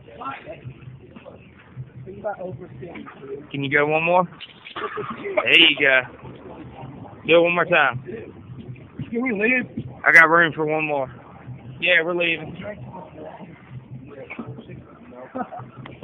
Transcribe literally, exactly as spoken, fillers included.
Can you go one more? There you go. Do it one more time. Can we leave? I got room for one more. Yeah, we're leaving.